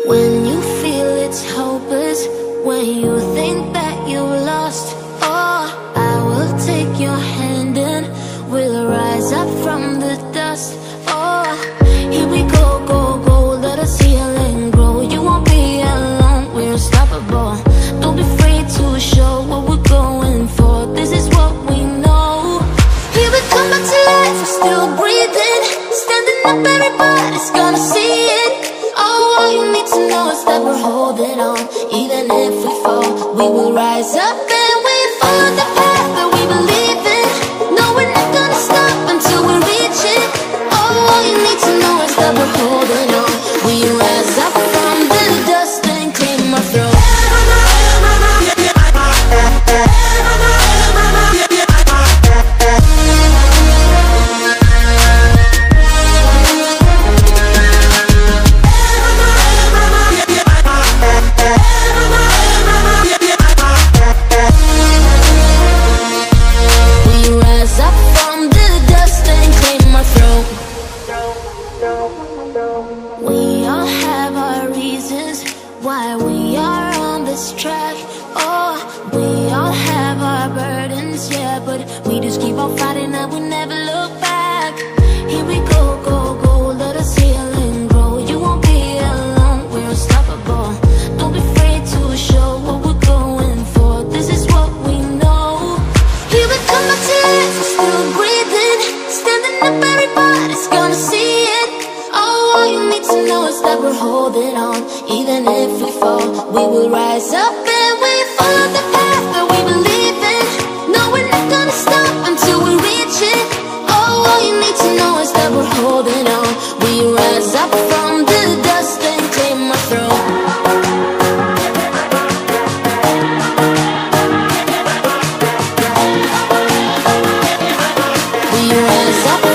When you feel it's hopeless, when you think that you lost, oh, I will take your hand and we'll rise up from the dust. Oh, here we go, go, go, let us heal and grow. You won't be alone, we're unstoppable. Don't be afraid to show what we're going for. This is what we know. Here we come back to life, we're still breathing. Standing up, everybody's gonna see it. Oh, all you need to know is that we're holding on. Even if we fall, we will rise up and we follow the path that we believe in. No, we're not gonna stop until we reach it. Oh, all you need to know is that we're holding on. We rise up from the dust and claim our throne. We all have our reasons why we are on this track. Oh, we all have our burdens, yeah, but we just keep on fighting and we never look back. Here we go, go, go, let us heal and grow. You won't be alone, we're unstoppable. Don't be afraid to show what we're going for. This is what we know. Here we come back to life, we're still breathing. Standing up, everybody's gonna see it. All you need to know is that we're holding on. Even if we fall, we will rise up and we follow the path that we believe in. No, we're not gonna stop until we reach it. Oh, all you need to know is that we're holding on. We rise up from the dust and claim our throne. We rise up.